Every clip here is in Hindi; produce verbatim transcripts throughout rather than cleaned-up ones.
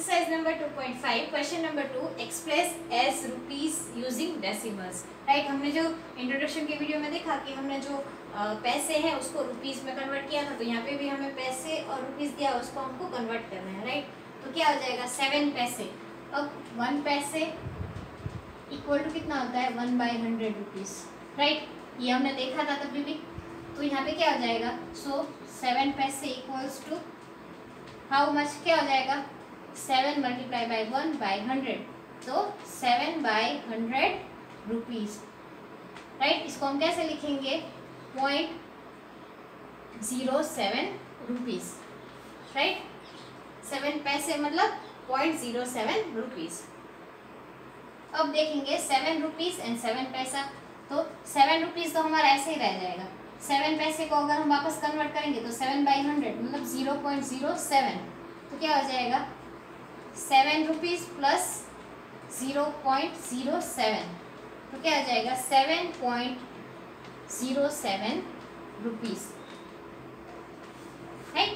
Exercise number two point five question number two express as rupees using decimals. Right, हमने जो इंट्रोडक्शन के वीडियो में देखा कि हमने जो आ, पैसे हैं उसको रुपीस में कन्वर्ट किया था, तो यहाँ पे भी हमें पैसे और रुपीस दिया, उसको हमको कन्वर्ट करना है। राइट, तो क्या हो जाएगा सेवन पैसे। अब वन पैसे इक्वल टू कितना होता है one by hundred rupees. Right, ये हमने देखा था तभी भी। तो यहाँ पे क्या हो जाएगा, सो सेवन पैसे इक्वल्स टू हाउ मच, क्या हो जाएगा seven multiply by one by hundred, तो seven by hundred rupees. Right, इसको हम कैसे लिखेंगे, point zero seven rupees. Right, seven पैसे मतलब पॉइंट जीरो सेवन रुपीज। अब देखेंगे सेवन रुपीज एंड सेवन पैसा, तो सेवन रुपीज तो हमारा ऐसे ही रह जाएगा। सेवन पैसे को अगर हम वापस कन्वर्ट करेंगे तो सेवन बाई हंड्रेड मतलब जीरो पॉइंट जीरो सेवन, तो क्या हो जाएगा seven rupees plus zero point zero seven, तो क्या हो जाएगा seven point zero seven rupees. Right,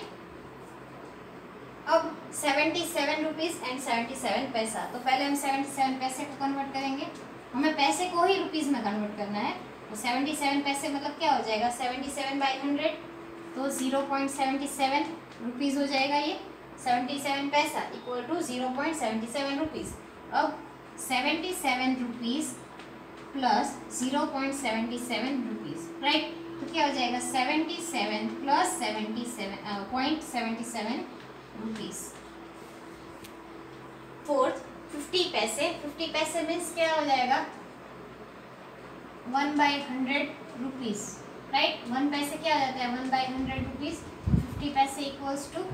अब seventy seven rupees and seventy seven पैसा, तो पहले हम सेवेंटी सेवन पैसे को कन्वर्ट करेंगे, हमें पैसे को ही रुपीज में कन्वर्ट करना है। तो सेवेंटी सेवन पैसे मतलब क्या हो जाएगा सेवेंटी सेवन बाई हंड्रेड, तो zero point seventy seven rupees हो जाएगा ये। सेवेंटी सेवन पैसा equal to zero point seventy seven rupees. अब seventy seven rupees plus zero point seventy seven rupees. Right, तो क्या हो जाएगा seventy seven plus seventy seven point seventy seven rupees. Fourth, fifty पैसे। फिफ्टी पैसे मीन्स क्या हो जाएगा one by hundred rupees. Right, one पैसे क्या हो जाता है one by hundred rupees. Fifty पैसे equals to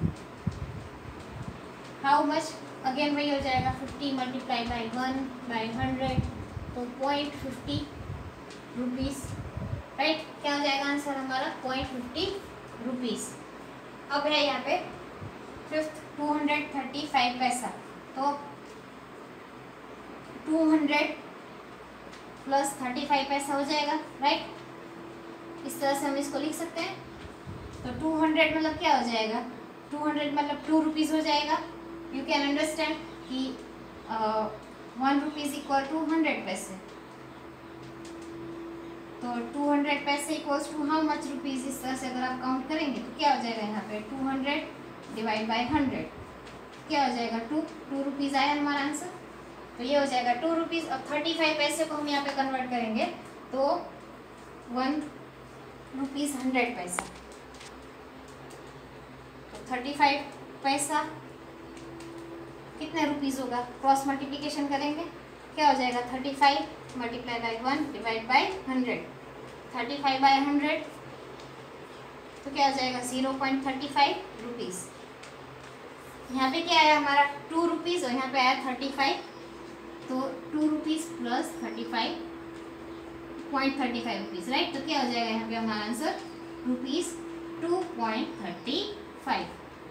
how much, again वही हो जाएगा fifty multiply by one by hundred, तो पॉइंट फिफ्टी रुपीज। राइट, क्या हो जाएगा आंसर हमारा पॉइंट फिफ्टी रुपीज। अब है यहाँ पे fifth two hundred thirty five पैसा, तो two hundred plus thirty five पैसा हो जाएगा। राइट, इस तरह से हम इसको लिख सकते हैं। तो टू हंड्रेड मतलब क्या हो जाएगा, टू हंड्रेड मतलब टू रुपीज़ हो जाएगा। यू कैन अंडरस्टैंड कि one rupees equal to hundred पैसे, तो टू हंड्रेड पैसे equals to how much rupees. इस तरह से अगर आप काउंट करेंगे तो क्या हो जाएगा यहाँ पे two hundred divide by hundred, क्या हो जाएगा टू टू रुपीज़ आया हमारा आंसर, तो ये हो जाएगा टू रुपीज़। अब थर्टी फाइव पैसे को हम यहाँ पे कन्वर्ट करेंगे तो वन रुपीज़ हंड्रेड पैसा, तो थर्टी फाइव पैसा कितने रुपीज़ होगा, क्रॉस मल्टीप्लिकेशन करेंगे, क्या हो जाएगा thirty five multiply by one divide by hundred, thirty five by hundred, तो क्या हो जाएगा zero point thirty five rupees. यहाँ पे क्या आया हमारा टू रुपीज़ और यहाँ पे आया थर्टी फाइव, तो two rupees plus thirty five point thirty five rupees. Right, तो क्या हो जाएगा यहाँ पे हमारा answer rupees two point thirty five.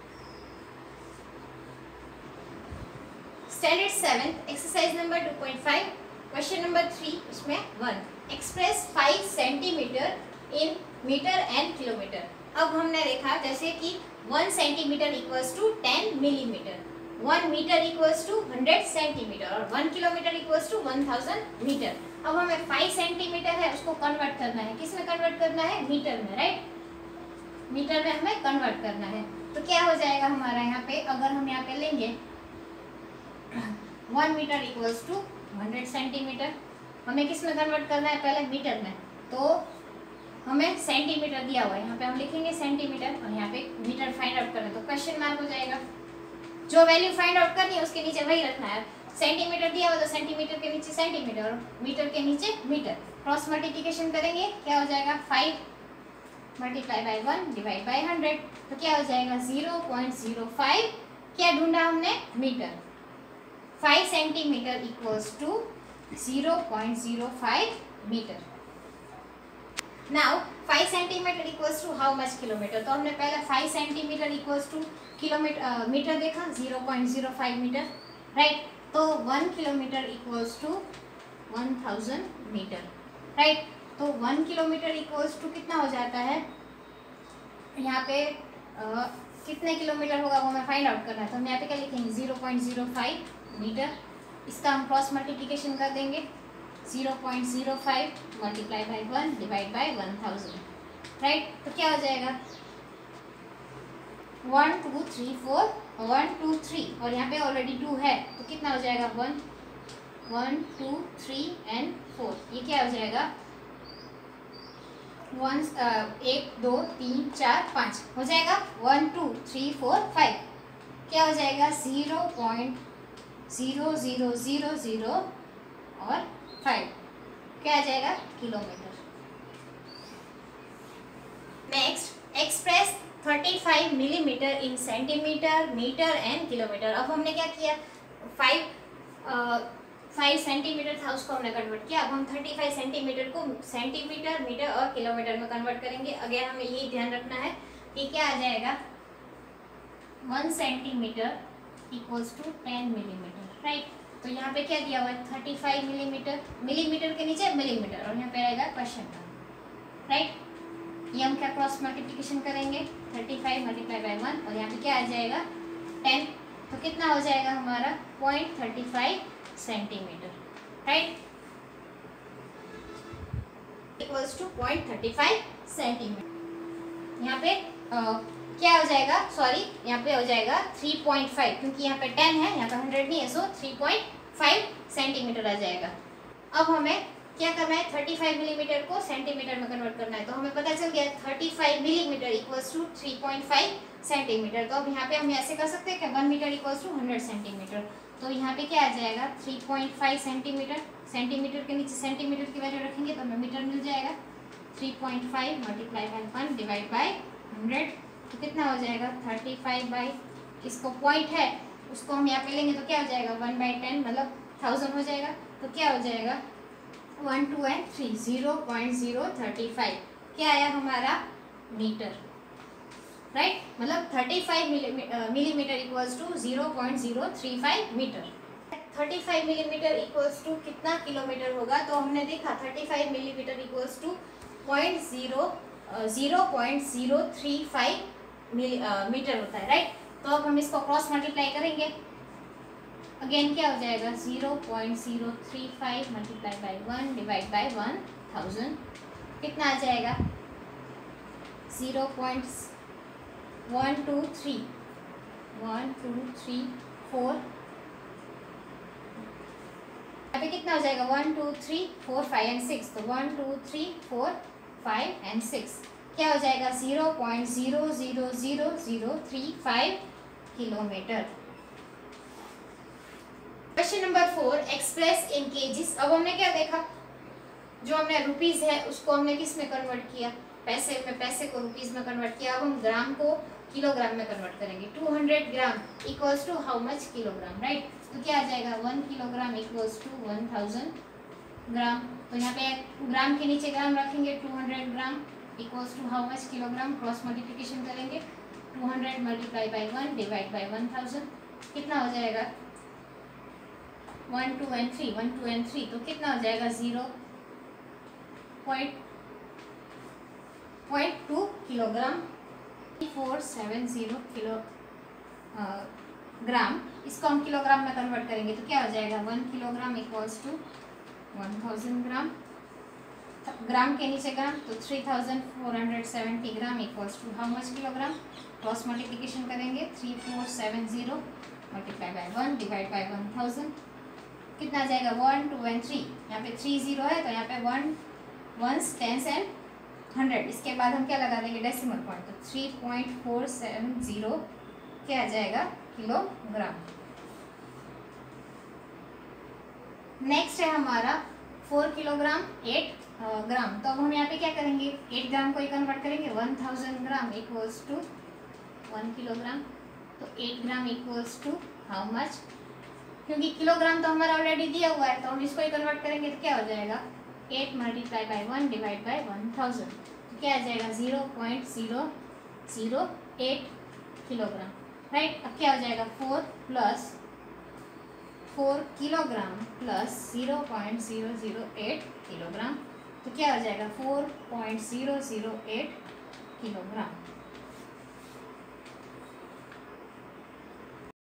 Standard seventh exercise number two point five question number three, उसमें one express five centimetre in metre and kilometre. अब हमने देखा जैसे कि one centimetre equals to ten millimetre, one metre equals to hundred centimetre और one kilometre equals to one thousand metre. अब हमें फाइव सेंटीमीटर है उसको कन्वर्ट करना है, किस में कन्वर्ट करना है मीटर में। राइट, मीटर में हमें कन्वर्ट करना है, तो क्या हो जाएगा हमारा यहाँ पे, अगर हम यहाँ पे लेंगे one metre equals to hundred centimetre, हमें किस में कन्वर्ट करना है पहले मीटर में, तो हमें सेंटीमीटर दिया हुआ है, यहाँ पे हम लिखेंगे सेंटीमीटर और यहाँ पे मीटर फाइंड आउट करना है, तो क्वेश्चन मार्क हो जाएगा। जो वैल्यू फाइंड आउट करनी है उसके नीचे वही रखना है। सेंटीमीटर दिया हुआ तो सेंटीमीटर के नीचे सेंटीमीटर और मीटर के नीचे मीटर, क्रॉस मल्टीप्लिकेशन करेंगे, क्या हो जाएगा five multiply by one divide by hundred, तो क्या हो जाएगा जीरो पॉइंट जीरो फाइव। क्या ढूंढा हमने metre, five centimetre equals to zero point zero five metre. Now five centimetre equals to how much kilometre, तो हमने पहले five centimetre equals to kilometre metre देखा zero point zero five metre. Right, तो one kilometre equals to one thousand metre. Right, तो वन किलोमीटर इक्वल्स टू कितना हो जाता है यहाँ पे आ, कितने किलोमीटर होगा वो हमें फाइंड आउट करना है। तो हम यहाँ पे क्या लिखेंगे zero point zero five metre. इसका हम क्रॉस मल्टीप्लिकेशन कर देंगे, zero point zero five multiply by one divide by one thousand, right. तो क्या हो जाएगा, one two three four, one two three, और यहाँ पे ऑलरेडी टू है तो कितना हो जाएगा, one one two three and four, ये क्या हो जाएगा, वन एक दो तीन चार पाँच हो जाएगा, one two three four five, क्या हो जाएगा, zero point zero zero zero zero और फाइव, क्या आ जाएगा, kilometre. Next, express thirty five millimetre in centimetre, metre and kilometre. अब हमने क्या किया, फाइव फाइव सेंटीमीटर था उसको हमने कन्वर्ट किया, अब हम थर्टी फाइव सेंटीमीटर को सेंटीमीटर, मीटर और किलोमीटर में कन्वर्ट करेंगे। अगेन हमें ये ध्यान रखना है कि क्या आ जाएगा, one centimetre equals to ten millimetre, right. तो यहाँ पे क्या दिया हुआ है, थर्टी फाइव मिलीमीटर, मिलीमीटर के नीचे मिलीमीटर, और यहाँ पे रहेगा क्वेश्चन का, राइट। ये हम क्या क्रॉस मल्टीप्लिकेशन करेंगे, thirty five multiply by one, और यहाँ पे क्या आ जाएगा, टेन, तो कितना हो जाएगा हमारा, point thirty five centimeter, right, equals to point thirty five centimeter. यहाँ पे आ, क्या हो जाएगा, सॉरी यहाँ पे हो जाएगा थ्री पॉइंट फाइव, क्योंकि यहाँ पे टेन है, यहाँ पे हंड्रेड नहीं है, so three point five centimeter आ जाएगा। अब हमें क्या करना है, थर्टी फाइव मिलीमीटर को सेंटीमीटर में कन्वर्ट करना है, तो हमें पता चल गया thirty five millimeter equals to three point five centimeter. तो अब यहाँ पे हम ऐसे कर सकते हैं कि one metre equals to hundred centimeter, तो यहाँ पे क्या आ जाएगा, three point five centimeter, centimeter के नीचे सेंटीमीटर की वैल्यू रखेंगे तो हमें मीटर मिल जाएगा, three point five multiply by one divide by hundred, तो कितना हो जाएगा, थर्टी फाइव बाई, इसको पॉइंट है उसको हम यहाँ पे लेंगे तो क्या हो जाएगा, वन बाई टेन मतलब थाउजेंड हो जाएगा, तो क्या हो जाएगा, one two and three, zero point zero thirty five, क्या आया हमारा, मीटर, राइट, मतलब thirty five millimeter equals to zero point zero three five meter. Thirty five millimeter equals to कितना किलोमीटर होगा, तो हमने देखा thirty five millimeter equals to point zero zero point zero three five meter होता है, राइट। तो अब हम इसको क्रॉस मल्टीप्लाई करेंगे, अगेन क्या हो जाएगा, zero point zero three five multiply by one divide by one thousand, कितना आ जाएगा, zero point one two three one two three four, अभी कितना हो जाएगा, one two three four five and six, तो one two three four five and six, क्या हो जाएगा, zero point zero zero zero zero three five kilometer. Question number four, express in kgs. अब हमने क्या देखा, जो हमने रुपीस है उसको हमने किस में कन्वर्ट किया, पैसे में, पैसे को रुपीस में कन्वर्ट किया। अब हम ग्राम को किलोग्राम में कन्वर्ट करेंगे, two hundred gram equals to how much kilogram, right. तो क्या आ जाएगा, one kilogram equals to one thousand gram, तो यहाँ पे ग्राम के नीचे ग्राम रखेंगे, two hundred gram equals to how much kilogram, cross multiplication करेंगे, two hundred multiply by one divide by one thousand, कितना हो जाएगा, one two and three, one two and three, तो कितना हो जाएगा, zero point point two kilogram, four seven zero kilo gram, इसको हम किलोग्राम में कन्वर्ट करेंगे तो क्या हो जाएगा, one kilogram equals to one thousand gram, gram के नीचे ग्राम, तो three thousand four hundred seventy gram equals to how much kilogram, cross multiplication करेंगे, three four seven zero multiply by one divide by one thousand, कितना आ जाएगा, वन टू एंड थ्री, यहाँ पे थ्री जीरो है तो यहाँ पे one ones tens and hundred, इसके बाद हम क्या लगा देंगे, डेसिमल पॉइंट, तो three point four seven zero क्या आ जाएगा, किलोग्राम। नेक्स्ट है हमारा फोर किलोग्राम एट ग्राम, तो अब हम यहाँ पे क्या करेंगे, एट ग्राम को ही कन्वर्ट करेंगे, one thousand gram equals to one kilogram, तो eight gram equals to how much, क्योंकि किलोग्राम तो हमारा ऑलरेडी दिया हुआ है तो हम इसको ही कन्वर्ट करेंगे तो क्या हो जाएगा, eight multiply by one divide by one thousand, तो क्या आ जाएगा, zero point zero zero eight kilogram, right. अब क्या हो जाएगा, four plus four kilogram plus zero point zero zero eight kilogram, तो क्या हो जाएगा, four point zero zero eight kilogram.